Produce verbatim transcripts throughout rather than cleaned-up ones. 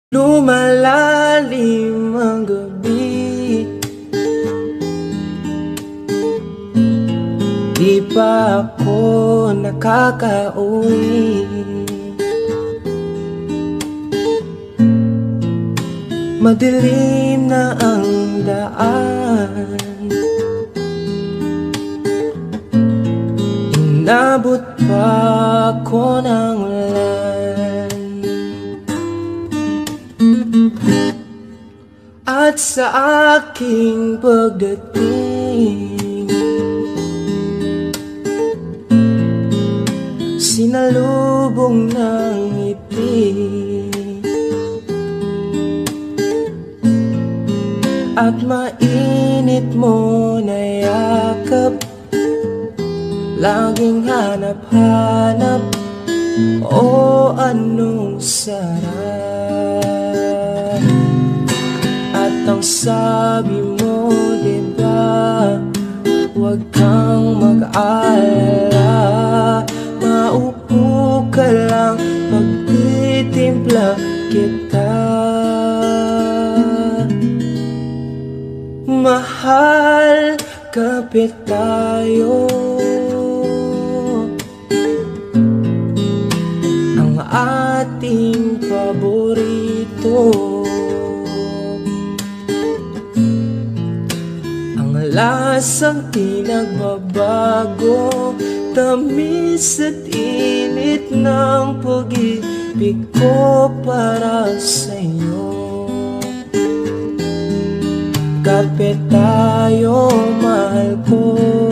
Lumalalim ang gabi, di pa ako nakakauwi. Madilim na ang daan, inabot pa ako ng ulan. At sa aking pagdating, sinalubong ng ngiti at mainit mo na yakap. Laging hanap-hanap, o anong sarap. At ang sabi mo, diba, huwag kang mag-alala, maupo ka lang, pagtitimpla kita. Mahal, kapit tayo, ang ating paborito. Ang lasang di nagbabago, tamis at init ng pag-ibig ko para sa'yo. Kapit tayo, mahal ko.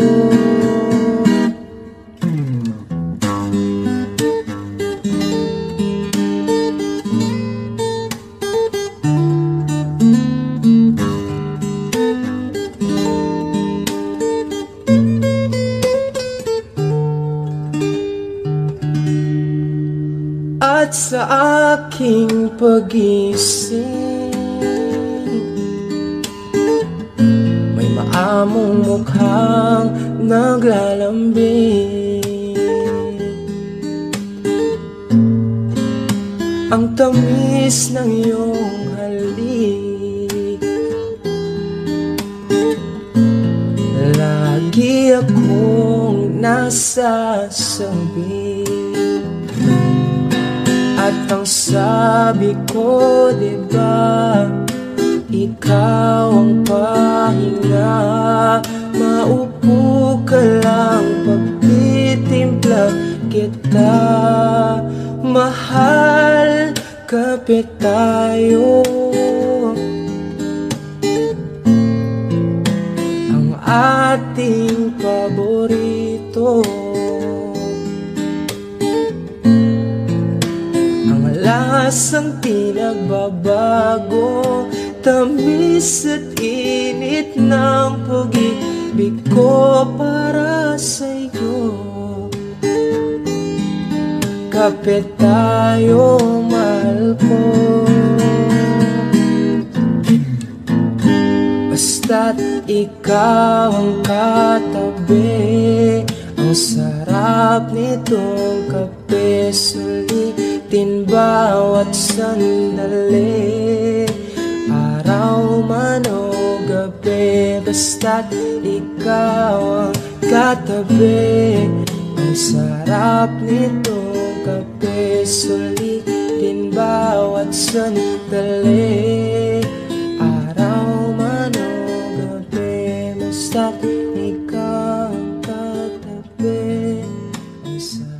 At sa aking pag-ising, may maamong mukhang naglalambing. Ang tamis ng iyong halik, lagi akong nasasabi. At ang sabi ko, diba, ikaw ang pahinga. Maupo ka lang, pagtitimpla kita. Mahal, kapit tayo, ang ating paborito. Lasang di nagbabago, tamis at init ng pag-ibig ko para sa'yo. Kapit tayo, mahal ko, basta't ikaw ang katabi. Ang sarap nitong kape, sulitin bawat sandali, araw man o gabi, basta't ikaw ang katabi. Ang sarap nitong kape, sulitin bawat sandali, araw man o gabi, basta't ikaw ang katabi. Ang sarap